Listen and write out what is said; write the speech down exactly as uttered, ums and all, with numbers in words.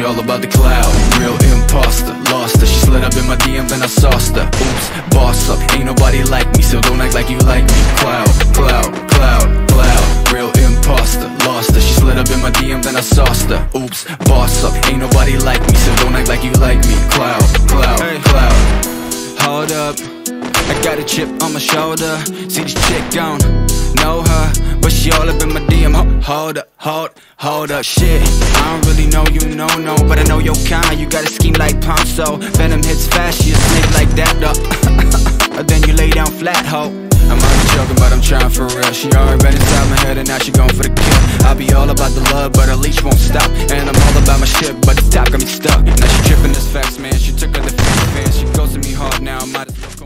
all about the cloud, real imposter. Lost her, she slid up in my D M, then I sauced her. Oops, boss up, ain't nobody like me, so don't act like you like me. Cloud, cloud, cloud, cloud, real imposter. Lost her, she slid up in my D M, then I sauced her. Oops, boss up, ain't nobody like me, so don't act like you like me. Cloud, cloud, hey. Cloud. Hold up, I got a chip on my shoulder. See this chick, don't know her, but she all up in my D M. Hold up, hold, hold up, shit. I don't really know you, no, no, but I know your kind. You got a scheme like Ponzo. Venom hits fast, you a snake like that, though. Then you lay down flat, ho. I'm only joking, but I'm trying for real. She already been inside my head and now she going for the kill. I be all about the love, but her leash won't stop. And I'm all about my shit, but the top got me stuck. Now she tripping this fast, man. She took her the fast. She goes to me hard now, I might as well